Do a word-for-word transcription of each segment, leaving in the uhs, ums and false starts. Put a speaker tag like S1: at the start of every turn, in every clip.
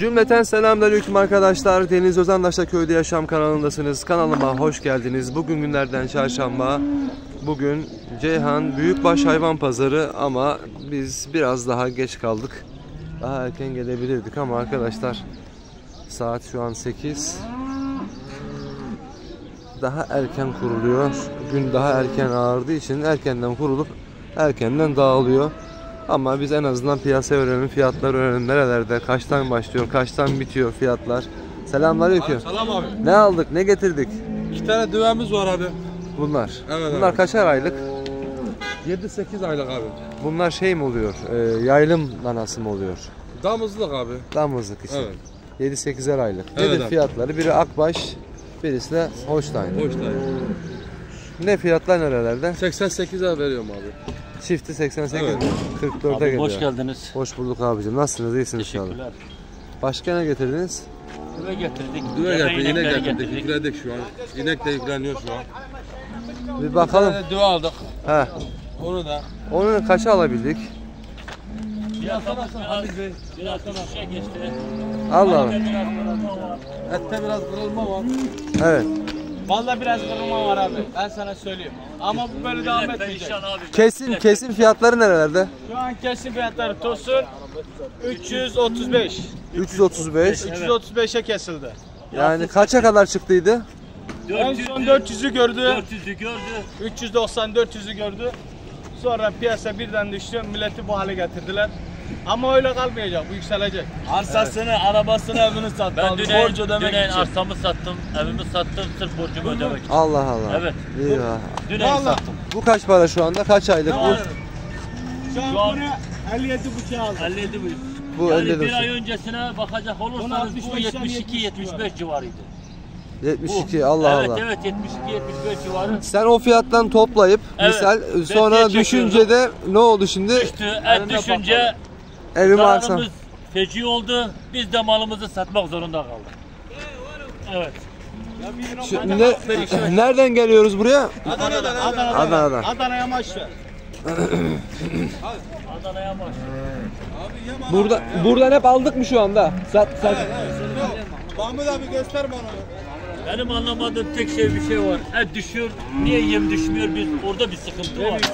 S1: Cümleten selamünaleyküm arkadaşlar. Deniz Özandaş'ta Köyde Yaşam kanalındasınız. Kanalıma hoş geldiniz. Bugün günlerden çarşamba. Bugün Ceyhan Büyükbaş Hayvan Pazarı ama biz biraz daha geç kaldık. Daha erken gelebilirdik ama arkadaşlar saat şu an sekiz. Daha erken kuruluyor. Gün daha erken ağırdığı için erkenden kurulup erkenden dağılıyor. Ama biz en azından piyasa öğrenelim, fiyatlar öğrenelim. Nerelerde, kaçtan başlıyor, kaçtan bitiyor fiyatlar. Selamünaleyküm.
S2: Selam abi.
S1: Ne aldık, ne getirdik?
S2: İki tane düvemiz var abi.
S1: Bunlar.
S2: Evet,
S1: Bunlar
S2: abi.
S1: kaçar aylık?
S2: yedi sekiz aylık abi.
S1: Bunlar şey mi oluyor? E, yaylım danası mı oluyor?
S2: Damızlık abi.
S1: Damızlık için.
S2: Evet.
S1: yedi sekizer aylık.
S2: Evet
S1: Nedir
S2: abi.
S1: fiyatları? Biri Akbaş, birisi de Holstein.
S2: Holstein.
S1: Ne fiyatlar nerelerde?
S2: seksen sekize veriyorum abi.
S1: Çifti seksen sekiz,
S2: Evet.
S1: kırk dörde
S3: Abi,
S1: geliyor.
S3: hoş geldiniz.
S1: Hoş bulduk abicim. Nasılsınız? İyisiniz inşallah.
S3: Teşekkürler.
S1: Başka ne getirdiniz?
S3: Düve getirdik.
S2: Düve
S3: Gebe
S2: getirdik, inek
S3: inekleri
S2: getirdik, yükledik şu an. İnek de yükleniyor şu an.
S1: Bir
S2: Bir
S1: bakalım.
S2: tane düve aldık.
S1: He.
S2: Onu da.
S1: Onu kaça alabildik?
S3: Biraz biraz biraz düşüşe geçti.
S1: Allah Allah.
S2: Ette biraz kırılma var.
S1: Evet.
S4: Vallahi biraz kırılma var abi. Ben sana söyleyeyim. Ama bu böyle devam etmeyecek.
S1: Kesin kesin fiyatları nerelerde?
S4: Şu an kesin fiyatları Tosun üç yüz otuz beş.
S1: üç yüz otuz beş.
S4: üç yüz otuz beşe kesildi.
S1: Yani kaça kadar çıktıydı?
S4: En son dört yüzü gördü.
S3: dört yüzü gördü.
S4: üç yüz doksan dört yüzü gördü. Sonra piyasa birden düştü. Milleti bu hale getirdiler. Ama öyle kalmayacak. Bu yükselecek.
S5: Arsasını, evet. Arabasını, evini sattı.
S3: Ben düneyin,
S5: borç ödemek
S3: düneyin
S5: için.
S3: arsamı sattım, evimi sattım sırf borcumu ödemek için.
S1: Allah Allah.
S3: Evet.
S1: İyi ya.
S3: Düneyin sattım.
S1: Bu kaç para şu anda? Kaç aylık bu?
S4: Şu an
S3: Şu an-
S4: buraya elli yedi buçuğa aldı.
S3: elli yedi bu.
S1: Bu
S3: Yani
S1: elli
S3: bir
S1: dokuz.
S3: ay öncesine bakacak olursanız
S4: altmış
S3: bu
S4: beş,
S3: yetmiş iki
S4: yetmiş
S3: yetmiş beş civarıydı.
S1: yetmiş iki. Allah
S3: evet
S1: Allah.
S3: evet yetmiş iki yetmiş beş civarı.
S1: Sen o fiyattan toplayıp
S3: Evet.
S1: misal sonra
S3: Besiye
S1: düşünce de ne oldu şimdi?
S3: Düştü, et düşünce
S1: Evimi alsam.
S3: zararımız feci oldu. Biz de malımızı satmak zorunda kaldık. Evet.
S1: Şu, ne, nereden geliyoruz buraya?
S4: Adana'dan. Adana'dan.
S1: Adana'dan.
S4: Adana'ya maç ver.
S3: Adana'ya baş.
S1: Burada buradan hep aldık mı şu anda? Sat sat.
S4: Mahmut abi göster bana.
S3: Benim anlamadığım tek şey bir şey var. Et düşüyor. Niye yem düşmüyor? Biz orada bir sıkıntı var.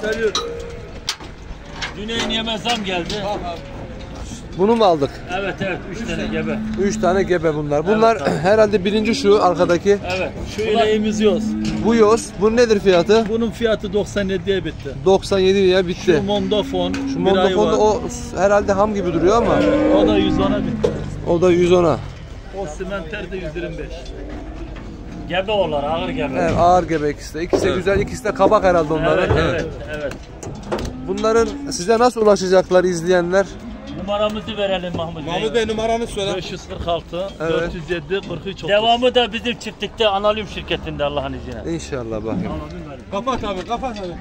S3: Düneyin yeme zam geldi.
S1: Bunu mu aldık?
S3: Evet evet. Üç tane gebe.
S1: üç tane gebe bunlar. Bunlar herhalde birinci şu arkadaki.
S3: Evet.
S5: Şu ileğimiz yoz.
S1: Bu yoz. Bu nedir fiyatı?
S5: Bunun fiyatı doksan yediye bitti.
S1: doksan yedi liraya
S5: Şu
S1: bitti.
S5: Mondofon,
S1: Şu
S5: bir ayı
S1: Mondofon'da
S5: var.
S1: o herhalde ham gibi duruyor ama
S5: O da yüz ona bitti.
S1: o da yüz ona.
S5: O simenter de yüz yirmi beş.
S3: Gebe onlar. Ağır gebe.
S1: Evet, ağır gebe ikisi de. İkisi de güzel, ikisi de kabak herhalde onların.
S3: Evet evet. evet.
S1: Bunların size nasıl ulaşacaklar izleyenler?
S3: Numaramızı verelim Mahmut Bey.
S2: Mahmut Bey numaranı söyle.
S5: beş yüz kırk altı,
S1: Evet.
S5: dört yüz yedi, kırk üç, otuz.
S3: Devamı da bizim çiftlikte Analim şirketinde Allah'ın izniyle.
S1: İnşallah bakayım.
S2: Kapat abi, kapat abi.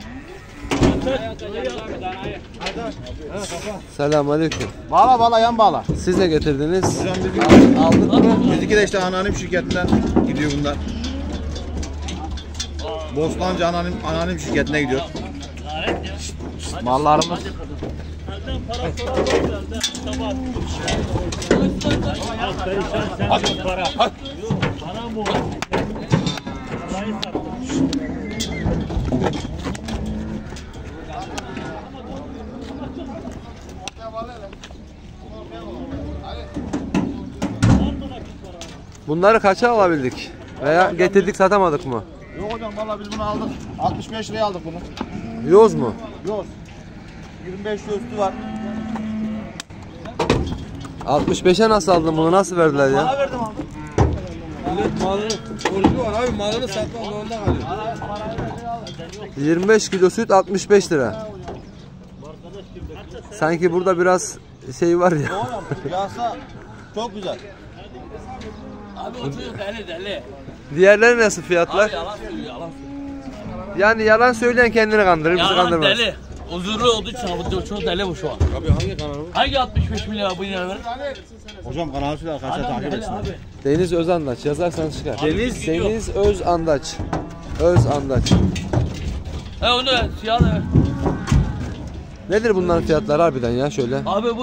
S1: Selamünaleyküm.
S6: Bağla bağla yan bağla.
S1: Siz ne getirdiniz?
S6: Aldık mı? Bizimki de işte anonim şirketinden gidiyor bunlar. Bostancı anonim, anonim şirketine gidiyor. Mallarımız.
S3: Elden para sorarlar, elden sabah. Al perişan sen yok para. Yok, para mı? Parayı sattım.
S1: Bunları kaça alabildik? Veya getirdik satamadık mı?
S6: Yok hocam valla biz bunu aldık. altmış beş liraya aldık bunu.
S1: Yoz mu?
S6: Yoz. yirmi beş lira üstü var.
S1: altmış beşe nasıl aldın bunu? Nasıl verdiler ya?
S6: Para verdim aldım.
S2: Millet malını, borcu var abi, malını satmak zorunda kalıyor.
S1: yirmi beş kilo süt altmış beş lira. Sanki burada biraz şey var ya.
S6: Hocam piyasa çok güzel.
S3: Abi oturuyor deli deli.
S1: Diğerleri nasıl fiyatlar?
S3: Yalan söylüyor yalan.
S1: Yani yalan söyleyen kendini kandırır, bizi
S3: Yalan
S1: kandırmaz.
S3: deli. Huzurlu olduğu için bu çok deli bu şu an.
S2: Abi hangi kanal bu?
S3: Hangi altmış beş milyar bu yine ver?
S6: Hocam kanalı şöyle arkadaşlar takip etsin.
S1: Deniz Özandaç yazarsan çıkar.
S3: Deniz
S1: Deniz Özandaç. Özandaç.
S3: He onu siyah da ver.
S1: Nedir bunların fiyatları harbiden ya şöyle?
S3: Abi bu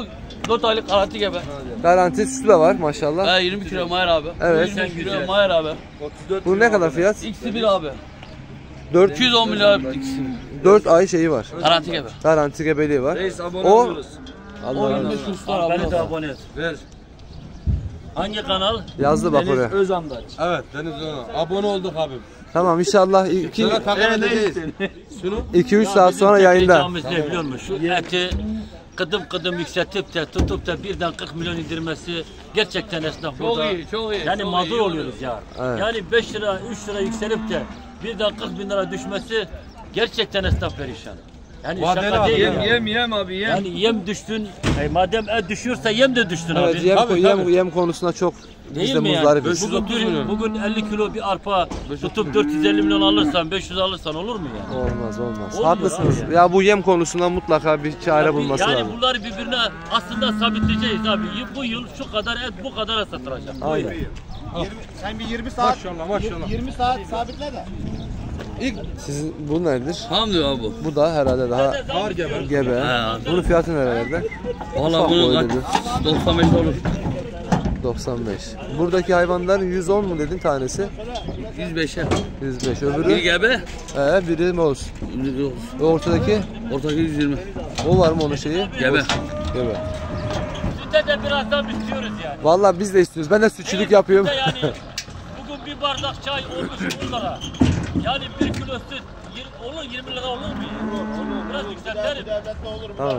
S7: dört aylık garanti gebe.
S1: Garanti sütü de var maşallah.
S7: He yirmi kilo Mahir abi.
S1: Evet.
S7: yirmi kilo Mahir abi.
S1: Bu ne kadar fiyat?
S7: İkisi bir abi.
S1: dört
S7: iki yüz on milyar ikisi.
S1: dört ay şeyi var.
S7: Garanti gebe.
S1: Garanti gebeliği var.
S2: Reis abone
S1: O
S2: oluyoruz.
S1: Allah
S7: on
S1: Allah.
S7: yirmi beş kurslar abi.
S3: Beni de abone et.
S2: Ver.
S3: Hangi kanal?
S1: Yazdı bak oraya.
S4: Özandaç.
S2: Evet Deniz Özan. Abone olduk abim.
S1: Tamam inşallah iki
S2: Sana takip edeceğiz. Şunu.
S1: iki üç saat sonra yayında.
S3: Yapacağımız ne biliyor musun? Şu eti kıdım kıdım yükseltip de tutup da birden kırk milyon indirmesi gerçekten esnaf
S7: Çok
S3: burada.
S7: iyi, çok iyi.
S3: Yani
S7: çok
S3: mağdur
S7: iyi.
S3: oluyoruz ya.
S1: Evet.
S3: Yani beş lira, üç lira yükselip de birden kırk bin lira düşmesi gerçekten esnaf perişan. Yani
S2: Vadeli
S3: şaka
S2: abi,
S3: değil
S2: yem,
S3: ya.
S7: Yem yem abi yem.
S3: Yani yem düştün, e, madem et düşüyorsa yem de düştün
S1: Evet
S3: abi.
S1: yem,
S2: Tabii,
S1: yem,
S2: tabii.
S1: yem konusunda çok biz
S3: Değil
S1: de
S3: mi yani?
S1: muzdaribiz.
S3: Bugün, bir, bugün elli kilo bir arpa tutup dört yüz elli milyon alırsan, beş yüz alırsan olur mu yani?
S1: Olmaz olmaz.
S3: Olmuyor
S1: Haklısınız.
S3: abi
S1: Ya bu yem konusunda mutlaka bir çare bulması
S3: yani
S1: lazım.
S3: bunları birbirine aslında sabitleyeceğiz abi. Bu yıl şu kadar et bu kadara satılacak.
S1: Aynen.
S6: Sen bir yirmi saat,
S2: Maşallah maşallah.
S6: yirmi saat sabitle de.
S1: Sizin bu nedir?
S7: Hamdi abi bu.
S1: Bu da herhalde daha
S2: Ağır gebe.
S1: gebe.
S7: He.
S1: Bunun fiyatı nerelerde?
S7: Valla
S1: Ufak
S7: bunu
S1: boy
S7: kaç?
S1: dedi.
S7: doksan beş olur.
S1: doksan beş. Buradaki hayvanlar yüz on mu dedin tanesi?
S7: yüz beşe.
S1: yüz beş.
S7: Bir
S1: Öbürü?
S7: gebe.
S1: Ee, biri moz. O ortadaki?
S7: Ortaki yüz yirmi.
S1: O var mı onun şeyi?
S7: Gebe.
S1: Gebe.
S3: Sütte de biraz daha istiyoruz yani.
S1: Vallahi biz de istiyoruz. Ben de sütçülük yapıyorum.
S3: Sütte Yani bugün bir bardak çay olmuş on lira. Yani bir kilo süt yir- olur yirmi lira olur mu? Biraz yükseltelim.
S1: Tamam.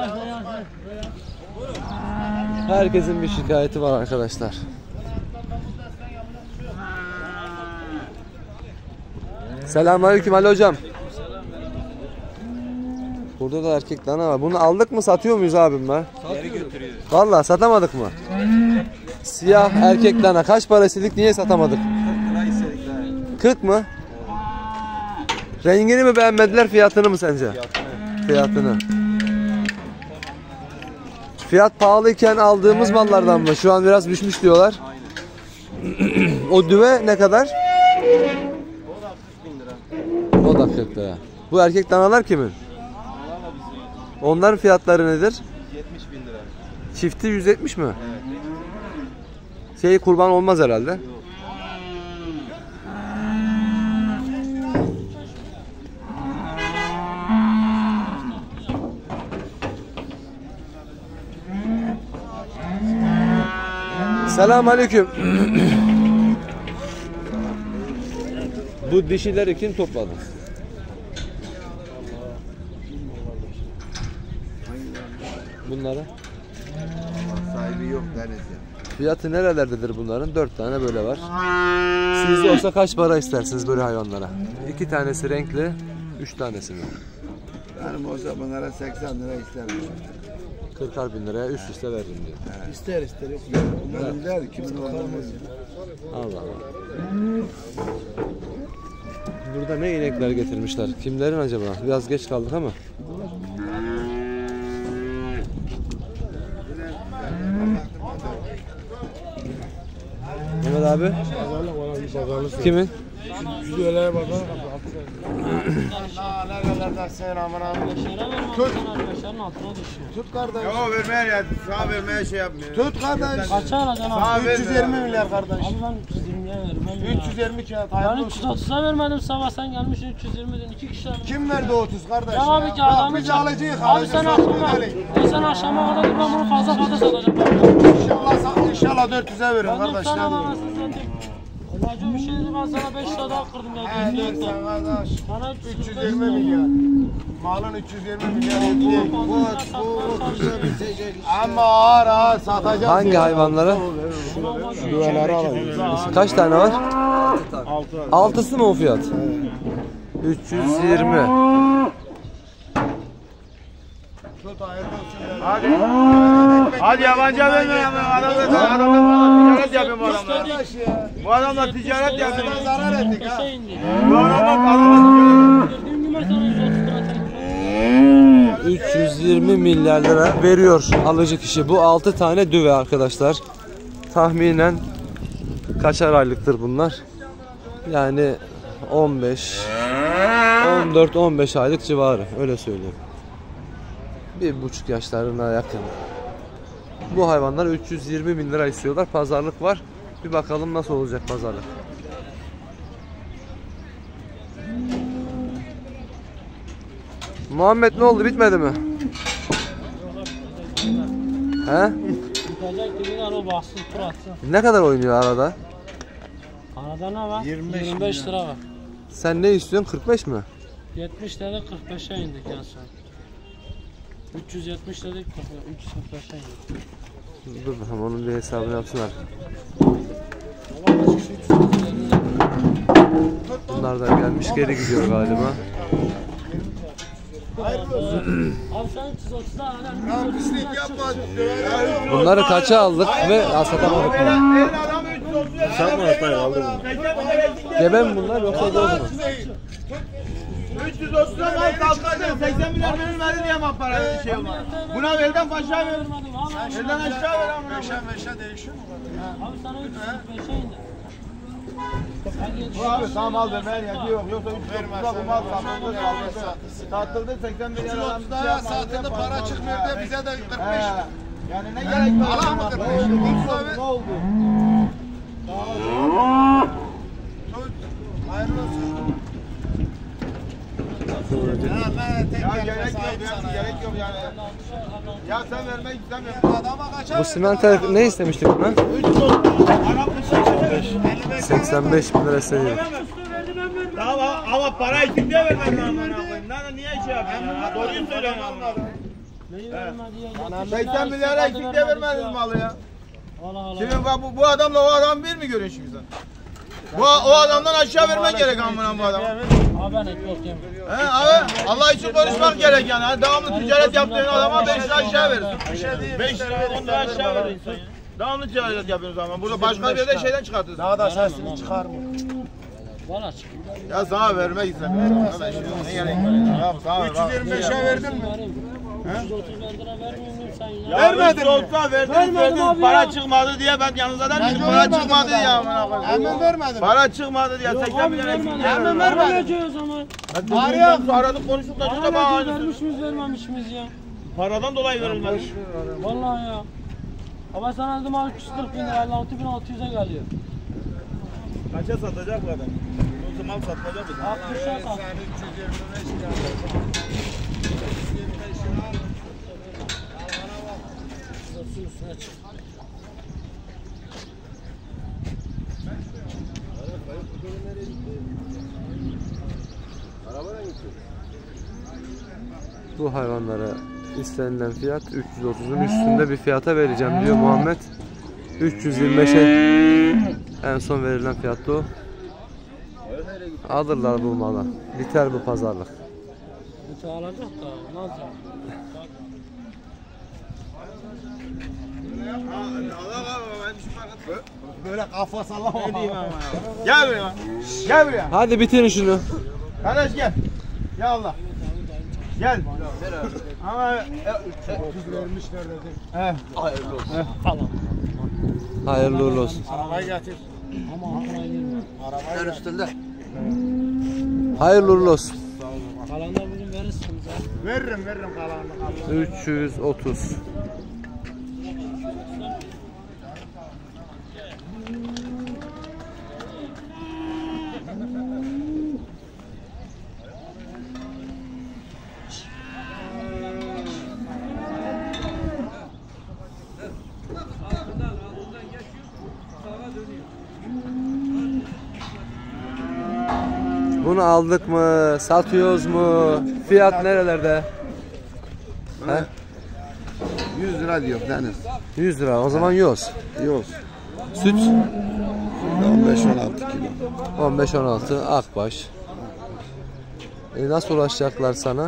S1: Herkesin bir şikayeti var arkadaşlar. Selamünaleyküm Ali hocam. Burada da erkek dana var. Bunu aldık mı satıyor muyuz abim ben?
S2: Geri götürüyoruz.
S1: Vallahi satamadık mı? Siyah erkek dana kaç para istedik, niye satamadık?
S2: Lira istedik daha.
S1: kırk mı? Rengini mi beğenmediler, fiyatını mı sence? Fiyatını. Fiyat pahalıyken aldığımız mallardan mı? Şu an biraz düşmüş diyorlar. O düve ne kadar? O da kırk lira. Bu erkek danalar kimin? Onların fiyatları nedir?
S6: yetmiş bin lira.
S1: Çifti yüz yetmiş mi? Şey kurban olmaz herhalde. Selamünaleyküm. Bu dişileri kim topladı? Bunlara.
S6: Sahibi yok deriz ya.
S1: Fiyatı nerelerdedir bunların? Dört tane böyle var. Sizde olsa kaç para istersiniz böyle hayvanlara? İki tanesi renkli, üç tanesi mi?
S6: Benim olsa bunlara seksen lira isterim.
S1: kırkar bin liraya üst üste veririm diyor.
S6: İster ister yok. Benim der kimin olduğunu.
S1: Allah Allah. Burada ne inekler getirmişler? Kimlerin acaba? Biraz geç kaldık ama. Mehmet abi. Kimin?
S6: Yüzüğe bakalım. Ne kadar da sen aman abi. Tut. Tut kardeş. Yok vermeye ya. Sağ vermeye şey yapmıyor. Tut kardeş.
S8: Kaça alacaksın
S6: Sağ
S8: abi?
S6: üç yüz yirmi milyar kardeş.
S8: Abi ben üç yüz yirmiye vermem.
S6: üç yüz yirmi kağıt.
S8: Ben
S6: Hayırlı
S8: üç yüz
S6: olsun.
S8: otuza vermedim, sabah sen gelmişsin üç yüz yirmiden iki kişi aldım.
S6: Kim verdi otuz kardeş
S8: Ya abi ki
S6: Bak
S8: adamı
S6: biz
S8: çal-
S6: alıcıyız.
S8: Abi sen akşama, e sen akşama kadar ben bunu fazla fazla satacağım.
S6: İnşallah, inşallah dört yüze verin
S8: Ben de
S6: kardeş.
S8: sana
S6: ne
S8: bana
S6: diyeyim?
S8: satayım. Olacak bir şey değil, ben sana beş lira daha kırdım ya.
S6: He
S8: düzgün
S6: dersen
S8: et.
S6: kardeş.
S8: Bana
S6: üç yüz yirmi milyar. Malın üç yüz yirmi milyar etti. Bu, bu, ama ağır ağır satacağız.
S1: Hangi hayvanlara?
S6: Düveleri alalım.
S1: Kaç tane var? Altısı mı o fiyat? üç yüz yirmi.
S6: Hadi. Hadi yabancı verme. Adamlar adamlar ticaret yapıyor bu adamlar. Bu adamlar ticaret yapıyor. Zarar ettik ha.
S8: şey indi.
S6: Bu adamlar adamlar
S8: Gördüğün gibi sana yüz otuz lira tekrar.
S1: üç yüz yirmi milyar lira veriyor alıcı kişi. Bu altı tane düve arkadaşlar. Tahminen kaçar aylıktır bunlar? Yani on beş, on dört on beş aylık civarı, öyle söyleyeyim. Bir buçuk yaşlarına yakın. Bu hayvanlar üç yüz yirmi bin lira istiyorlar. Pazarlık var. Bir bakalım nasıl olacak pazarlık. Muhammed ne oldu, bitmedi mi? He?
S8: Bitecek gibi o baksın tur atsın.
S1: Ne kadar oynuyor arada?
S8: Arada ne var? yirmi beş lira var.
S1: Sen ne istiyorsun? kırk beş mi?
S8: yetmiş lira kırk beşe indik en son. üç yüz yetmiş dedik, üç yüz kırk beşe indik.
S1: Dur bakalım, onun bir hesabını yapsınlar. Bunlar da gelmiş, geri gidiyor galiba.
S8: Abi sen üç yüz otuzda hala
S6: Pislik yapma.
S1: Bunları kaça aldık ve satamadık mı?
S6: Satma hatayı aldım.
S1: Gebe mi bunlar yoksa göz mü?
S6: üç yüz otuzdan al kalktı. seksen milyar verilmedi diye mi para şey olmaz. Buna verden aşağı ver. Verden aşağı ver ama. Beşe beşe değişiyor mu?
S8: Abi sana üç yüz kırk beşe indik.
S6: Bu abi tamam al be ver ya yok yoksa üç yüz otuzda bu mal satıldı satıldı. Satıldı seksen milyar adam bir şey yapmadı. Satıldı para çıkmıyor diye bize de kırk beş. Yani ne gerek var? Allah mı kırk beş? Ne oldu? Hayırlı olsun. Ya gerek yok ya, gerek yok yani. Ya sen vermek istemiyorsun. Adama kaçar.
S1: Bu simenter ne istemiştik bundan?
S6: üç yüz otuz. Arap seksen beş.
S1: seksen beş bin lira isteniyor.
S6: Ama, ama para için de vermem lazım. Lan niye şey yapıyorsun ya? Doğruyu söylüyorsun ama. seksen milyara eksik de vermediniz malı ya. Şimdi bu, bu adamla o adam bir mi görüyorsun sen? Bu o adamdan aşağı vermen gerek amına bu adama.
S8: Abi ben et yok yemiyorum.
S6: He abi Allah için konuşmak gerek yani. Hani devamlı ticaret yaptığın adama beş lira aşağı verirsin. beş lira on lira aşağı verirsin ya. Devamlı ticaret yapıyorsunuz ama burada başka bir yerde şeyden çıkartırsın. Daha da sesini çıkarma.
S8: Valla çık.
S6: Ya sana vermek istemiyorum. Ne gerek var ya? Sana üç yüz yirmi beşe verdin mi?
S8: üç yüz otuz lira vermiyor muyum sen ya?
S6: Vermedin olsa verdin verdin para çıkmadı diye ben yanınıza demiştim para çıkmadı ya amına koyayım. Hemen vermedim. Para çıkmadı diye seksen milyar eksik
S8: Hemen vermedim. O zaman.
S6: Arıyor. Aradık konuştuk da şurada bana
S8: Para vermiş miyiz vermemiş miyiz ya?
S6: paradan dolayı verilmez.
S8: Vallahi ya. Ama sana dedim abi üç yüz kırk bin lira elli altı bin altı yüze geliyor.
S6: Kaça satacak bu adam? O mal satacak mı?
S8: altmışa sat.
S1: Bu hayvanlara istenilen fiyat üç yüz otuzun üstünde bir fiyata vereceğim diyor Muhammed. üç yüz yirmi beşe en son verilen fiyat o. Alırlar bu malı. Biter bu pazarlık.
S8: Bıçağı alacak da nasıl?
S6: Böyle kafa sallama. Ne diyeyim ama. Gel buraya. Gel buraya.
S1: Hadi bitirin şunu.
S6: Kardeş gel. Ya Allah. Gel. Ama üç yüz vermişler dedim. He. Hayırlı olsun.
S8: Tamam.
S1: Hayırlı uğurlu olsun.
S6: Arabayı getir.
S8: Ama aklına girmiyor.
S6: Arabayı üstünde.
S1: Hayırlı uğurlu olsun.
S8: Kalanda bugün verirsiniz ha.
S6: Veririm veririm kalanını.
S1: üç yüz otuz. Bunu aldık mı? Satıyoruz mu? Fiyat nerelerde? He?
S9: yüz lira diyor Deniz.
S1: yüz lira. O zaman yoz.
S9: Yoz.
S1: Süt
S9: on beş on altı kilo.
S1: on beş on altı akbaş. E nasıl ulaşacaklar sana?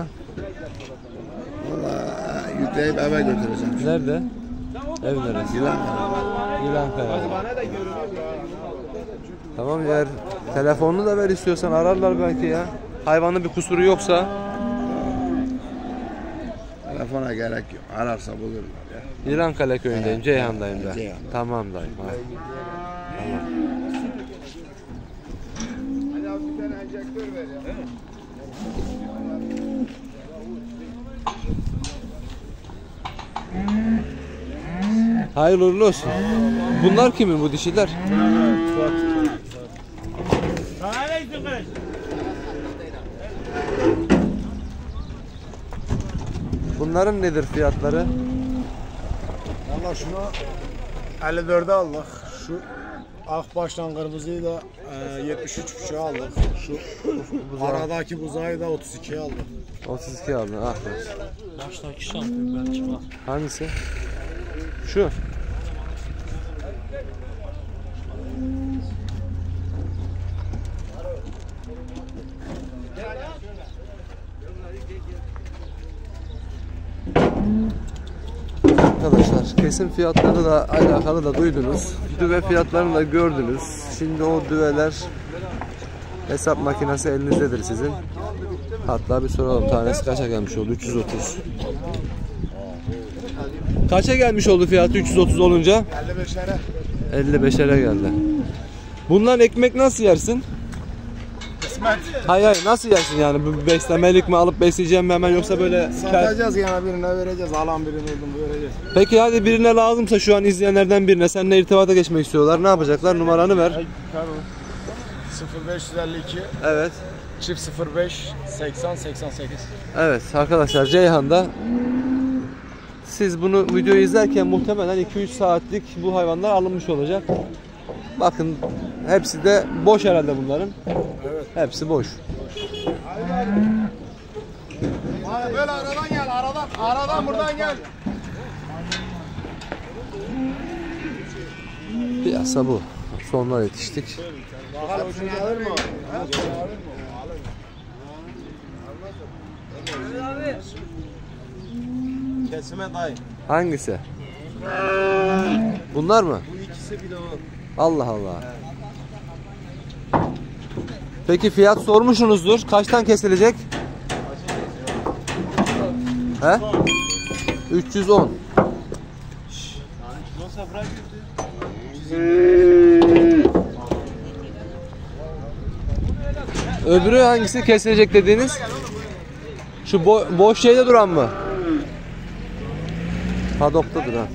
S9: Vallahi yükleyip eve götüreceğim.
S1: Nerede? Ev neresi?
S9: Yılan.
S1: Yılankaya. Tamam, eğer telefonunu da ver istiyorsan ararlar belki ya. Hayvanın bir kusuru yoksa.
S9: Telefona gerek yok. Ararsa bulurlar ya.
S1: Yılankale köyündeyim, Ceyhan'dayım da.
S9: Ceyhan.
S1: Tamam dayım. Ha. Tamam. Hayırlı uğurlu olsun. Bunlar kimin bu dişiler? Bunların nedir fiyatları?
S10: Valla şunu elli dörde aldık. Şu akbaştan kırmızıyı da e, yetmiş üç buçuğa aldık. Şu aradaki buzayı da otuz ikiye aldık.
S1: otuz iki aldın. Ah.
S8: Baştaki şampiyon ben çıkmaz.
S1: Hangisi? Şu. Arkadaşlar kesim fiyatları da alakalı da duydunuz. Düve fiyatlarını da gördünüz. Şimdi o düveler hesap makinesi elinizdedir sizin. Hatta bir soralım, tanesi kaça gelmiş oldu? üç yüz otuz. Kaça gelmiş oldu fiyatı üç yüz otuz olunca?
S10: elli beşere.
S1: elli beşere geldi. Bundan ekmek nasıl yersin?
S10: Kısmet.
S1: Hayır hayır, nasıl yersin yani? Bu beslemelik mi, alıp besleyeceğim mi hemen, yoksa böyle...
S10: Satacağız yani, birine vereceğiz. Alan birine öldüm vereceğiz.
S1: Peki hadi birine lazımsa, şu an izleyenlerden birine seninle irtibata geçmek istiyorlar. Ne yapacaklar? Numaranı ver.
S10: sıfır beş elli iki
S1: Evet.
S10: çift sıfır beş seksen seksen sekiz.
S1: Evet arkadaşlar, Ceyhan'da siz bunu videoyu izlerken muhtemelen iki üç saatlik bu hayvanlar alınmış olacak. Bakın hepsi de boş herhalde bunların.
S10: Evet.
S1: Hepsi boş.
S10: Böyle aradan gel, aradan, aradan buradan gel.
S1: Piyasa bu. Sonuna yetiştik.
S10: Bakalım şunu alır mı?
S6: Kesime dayı.
S1: Hangisi? Bunlar mı?
S6: Bu ikisi bile o.
S1: Allah Allah. Peki fiyat sormuşsunuzdur. Kaçtan kesilecek? He? üç yüz on. Öbürü hangisi kesilecek dediğiniz? Şu bo boş şeyde duran mı? Padokta duran.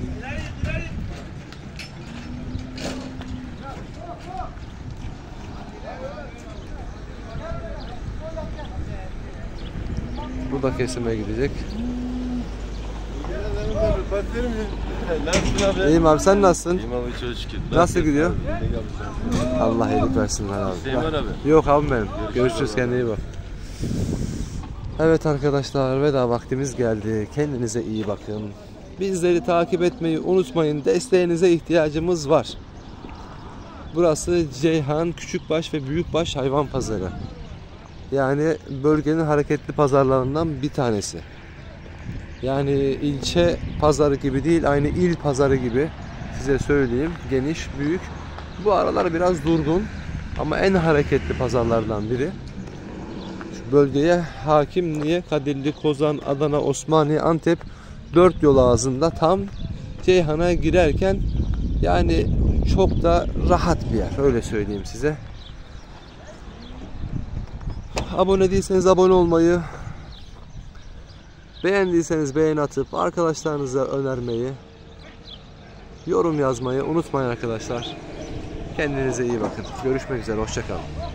S1: Bu da kesime gidecek. İyiyim abi, sen nasılsın?
S2: İyiyim abi, çok şükür.
S1: Nasıl gidiyor? Allah iyilik versin abi.
S2: Seyman abi.
S1: Yok abi benim. Görüşürüz, kendine iyi bak. Evet arkadaşlar, veda vaktimiz geldi. Kendinize iyi bakın. Bizleri takip etmeyi unutmayın. Desteğinize ihtiyacımız var. Burası Ceyhan Küçükbaş ve Büyükbaş Hayvan Pazarı. Yani bölgenin hareketli pazarlarından bir tanesi. Yani ilçe pazarı gibi değil, aynı il pazarı gibi, size söyleyeyim. Geniş, büyük. Bu aralar biraz durgun ama en hareketli pazarlardan biri. Şu bölgeye hakim niye? Kadirli, Kozan, Adana, Osmaniye, Antep, dört yol ağzında, tam Ceyhan'a girerken yani çok da rahat bir yer, öyle söyleyeyim size. Abone değilseniz abone olmayı, beğendiyseniz beğeni atıp arkadaşlarınıza önermeyi, yorum yazmayı unutmayın arkadaşlar. Kendinize iyi bakın. Görüşmek üzere. Hoşça kalın.